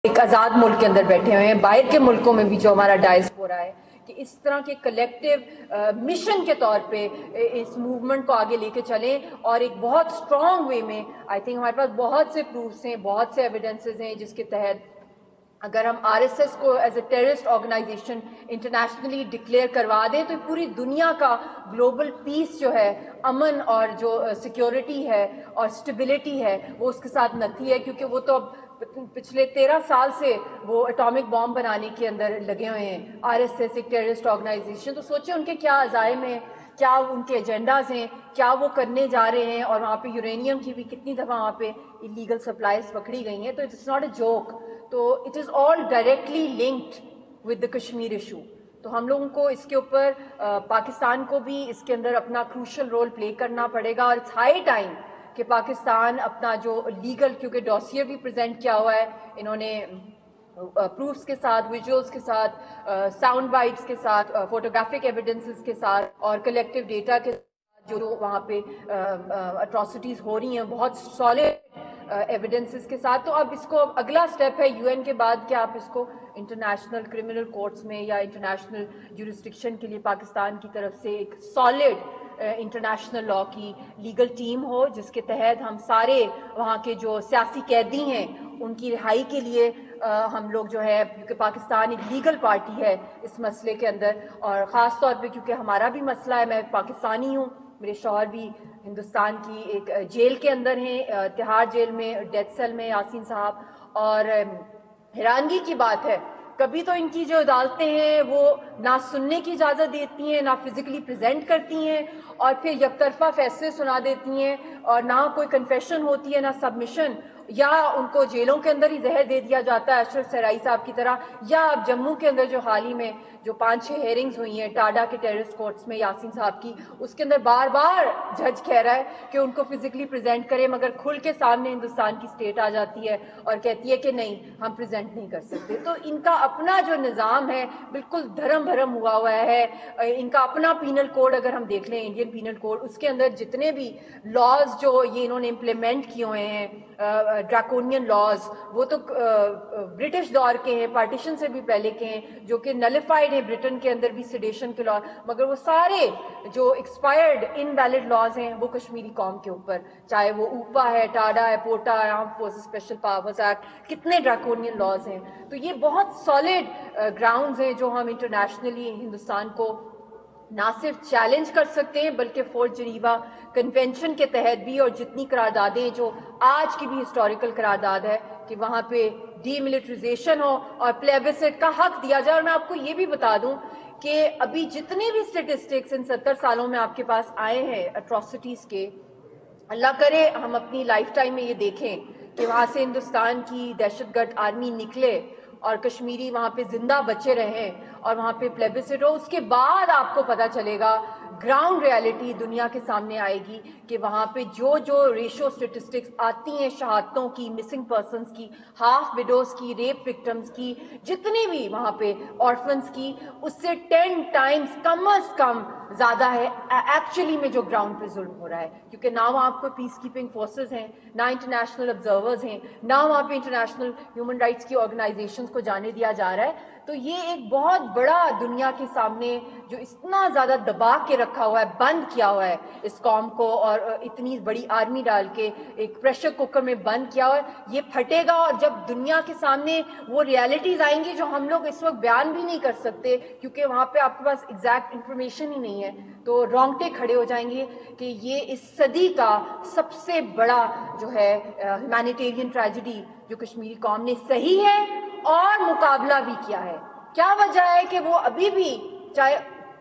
ایک آزاد ملک کے اندر بیٹھے ہوئے ہیں، باہر کے ملکوں میں بھی جو ہمارا ڈائسپورا ہے، کہ اس طرح کے کلیکٹیو مشن کے طور پہ اس موومنٹ کو آگے لے کے چلیں اور ایک بہت اسٹرانگ وے میں آئی تھنک ہمارے پاس بہت سے پروفس ہیں، بہت سے ایویڈنسز ہیں جس کے تحت اگر ہم آر ایس ایس کو as a terrorist organization internationally declare کروا دیں تو پوری دنیا کا گلوبل پیس جو ہے، امن اور جو سیکیورٹی ہے اور اسٹیبلٹی ہے وہ اس کے ساتھ نتی ہے، کیونکہ وہ تو اب پچھلے 13 سال سے وہ اٹامک بام بنانے کے اندر لگے ہوئے ہیں، آر ایس ایس ایک ٹیررسٹ آرگنائزیشن۔ تو سوچیں ان کے کیا عزائم ہیں، کیا ان کے ایجنڈاز ہیں، کیا وہ کرنے جا رہے ہیں، اور وہاں پہ یورینیم کی بھی کتنی دفعہ وہاں پہ ایلیگل سپلائیز پکڑی گئی ہیں۔ تو اٹس ناٹ اے جوک، تو it is all directly linked with the Kashmir issue. تو ہم لوگوں کو اس کے اوپر پاکستان کو بھی اس کے اندر اپنا کروشل رول پلے کرنا پڑے گا، اور اٹس ہائی ٹائم کہ پاکستان اپنا جو لیگل، کیونکہ ڈوسیئر بھی پریزنٹ کیا ہوا ہے انہوں نے پروفس کے ساتھ، ویژولز کے ساتھ، ساؤنڈ بائٹس کے ساتھ، فوٹوگرافک ایویڈنسز کے ساتھ اور کلیکٹیو ڈیٹا کے ساتھ، جو وہاں پہ اٹراسٹیز ہو رہی ہیں بہت سالڈ ایویڈنسز کے ساتھ۔ تو اب اس کو اگلا سٹیپ ہے یو این کے بعد کہ آپ اس کو انٹرنیشنل کرمنل کورٹس میں یا انٹرنیشنل جورسڈکشن کے لیے پاکستان کی طرف سے ایک سالڈ انٹرنیشنل لا کی لیگل ٹیم ہو، جس کے تحت ہم سارے وہاں کے جو سیاسی قیدی ہیں ان کی رہائی کے لیے ہم لوگ جو ہے، کیونکہ پاکستان ایک لیگل پارٹی ہے اس مسئلے کے اندر، اور خاص طور پہ کیونکہ ہمارا بھی مسئلہ ہے، میں پاکستانی ہوں، میرے شوہر بھی ہندوستان کی ایک جیل کے اندر ہیں، تہاڑ جیل میں ڈیتھ سیل میں یاسین صاحب، اور حیرانگی کی بات ہے کبھی تو ان کی جو عدالتیں ہیں وہ نہ سننے کی اجازت دیتی ہیں، نہ فزیکلی پریزنٹ کرتی ہیں، اور پھر یک طرفہ فیصلے سنا دیتی ہیں، اور نہ کوئی کنفیشن ہوتی ہے نہ سبمیشن، یا ان کو جیلوں کے اندر ہی زہر دے دیا جاتا ہے اشرف سرائی صاحب کی طرح، یا اب جموں کے اندر جو حال ہی میں جو 5-6 ہیئرنگز ہوئی ہیں ٹاڈا کے ٹیررسٹ کورٹس میں یاسین صاحب کی، اس کے اندر بار بار جج کہہ رہا ہے کہ ان کو فزیکلی پریزنٹ کرے، مگر کھل کے سامنے ہندوستان کی اسٹیٹ آ جاتی ہے اور کہتی ہے کہ نہیں ہم پریزنٹ نہیں کر سکتے۔ تو ان کا اپنا جو نظام ہے بالکل دھرم بھرم ہوا ہے، ان کا اپنا پینل کوڈ اگر ہم دیکھ لیں انڈین پینل کوڈ، اس کے اندر جتنے بھی لاز جو یہ انہوں نے امپلیمنٹ کیے ہوئے ہیں، ڈراکونین لاز، وہ تو برٹش دور کے ہیں، پارٹیشن سے بھی پہلے کے ہیں، جو کہ نلیفائڈ ہیں برٹن کے اندر بھی سیڈیشن کے لا، مگر وہ سارے جو ایکسپائرڈ ان ویلڈ لاز ہیں وہ کشمیری قوم کے اوپر، چاہے وہ اوپا ہے، ٹاڈا ہے، POTA, armed forces special powers act, کتنے ڈراکونین لاز ہیں۔ تو یہ بہت سالڈ گراؤنڈز ہیں جو ہم انٹرنیشنلی ہندوستان کو نہ صرف چیلنج کر سکتے ہیں بلکہ فورٹ جنیوا کنونشن کے تحت بھی، اور جتنی قراردادیں جو آج کی بھی ہسٹوریکل قرارداد ہے کہ وہاں پہ ڈی ملٹریزیشن ہو اور پلیبسٹ کا حق دیا جائے۔ اور میں آپ کو یہ بھی بتا دوں کہ ابھی جتنے بھی اسٹیٹسٹکس ان 70 سالوں میں آپ کے پاس آئے ہیں اٹراسٹیز کے، اللہ کرے ہم اپنی لائف ٹائم میں یہ دیکھیں کہ وہاں سے ہندوستان کی دہشت گرد آرمی نکلے اور کشمیری وہاں پہ زندہ بچے رہیں اور وہاں پہ پلیبسٹ ہو، اس کے بعد آپ کو پتہ چلے گا، گراؤنڈ ریالٹی دنیا کے سامنے آئے گی کہ وہاں پہ جو ریشو اسٹیٹسٹکس آتی ہیں شہادتوں کی، مسنگ پرسنز کی، ہاف وڈوز کی، ریپ وکٹمز کی، جتنی بھی وہاں پہ آرفنز کی، اس سے 10 ٹائمز کم از کم زیادہ ہے ایکچولی میں جو گراؤنڈ پہ ظلم ہو رہا ہے، کیونکہ نہ وہاں پہ پیس کیپنگ فورسز ہیں، نہ انٹرنیشنل آبزرورز ہیں، نہ وہاں پہ انٹرنیشنل ہیومن رائٹس کی آرگنائزیشنز کو جانے دیا جا رہا ہے۔ تو یہ ایک بہت بڑا دنیا کے سامنے جو اتنا زیادہ دبا کے رکھا ہوا ہے، بند کیا ہوا ہے اس قوم کو، اور اتنی بڑی آرمی ڈال کے ایک پریشر کوکر میں بند کیا ہوا ہے، یہ پھٹے گا، اور جب دنیا کے سامنے وہ ریالٹیز آئیں گی جو ہم لوگ اس وقت بیان بھی نہیں کر سکتے کیونکہ وہاں پہ آپ کے پاس ایگزیکٹ انفارمیشن ہی نہیں ہے، تو رونگٹے کھڑے ہو جائیں گے کہ یہ اس صدی کا سب سے بڑا جو ہے ہیومینیٹیرین ٹریجڈی جو کشمیری قوم نے سہی ہے اور مقابلہ بھی کیا ہے۔ کیا وجہ ہے کہ وہ ابھی بھی چاہے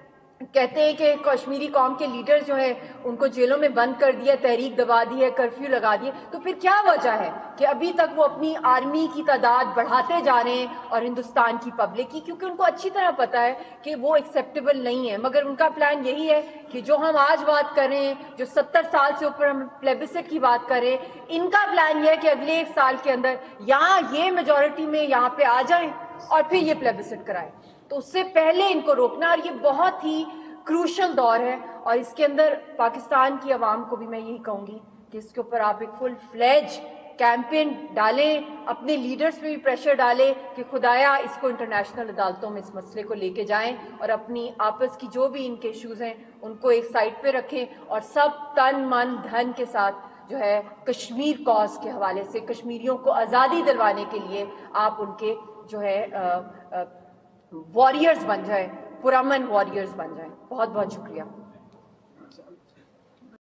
کہتے ہیں کہ کشمیری قوم کے لیڈر جو ہیں ان کو جیلوں میں بند کر دیا، تحریک دبا دی ہے، کرفیو لگا دیے، تو پھر کیا وجہ ہے کہ ابھی تک وہ اپنی آرمی کی تعداد بڑھاتے جا رہے ہیں اور ہندوستان کی پبلک کی، کیونکہ ان کو اچھی طرح پتا ہے کہ وہ ایکسیپٹیبل نہیں ہے، مگر ان کا پلان یہی ہے کہ جو ہم آج بات کر رہے ہیں، جو 70 سال سے اوپر ہم پلیبسٹ کی بات کر رہے ہیں، ان کا پلان یہ ہے کہ اگلے 1 سال کے اندر یہاں یہ میجورٹی میں یہاں پہ آ جائیں اور پھر یہ پلیبسٹ کرائیں۔ تو اس سے پہلے ان کو روکنا، اور یہ بہت ہی کروشل دور ہے، اور اس کے اندر پاکستان کی عوام کو بھی میں یہی کہوں گی کہ اس کے اوپر آپ ایک فل فلیج कैंपेन डालें, अपने लीडर्स पे भी प्रेशर डालें कि खुदाया इसको इंटरनेशनल अदालतों में इस मसले को लेके जाएं और अपनी आपस की जो भी इनके इश्यूज हैं उनको एक साइड पे रखें और सब तन मन धन के साथ जो है कश्मीर कॉज के हवाले से कश्मीरियों को आज़ादी दिलवाने के लिए आप उनके जो है वॉरियर्स बन जाएं, पुरअमन वॉरियर्स बन जाएं। बहुत बहुत शुक्रिया।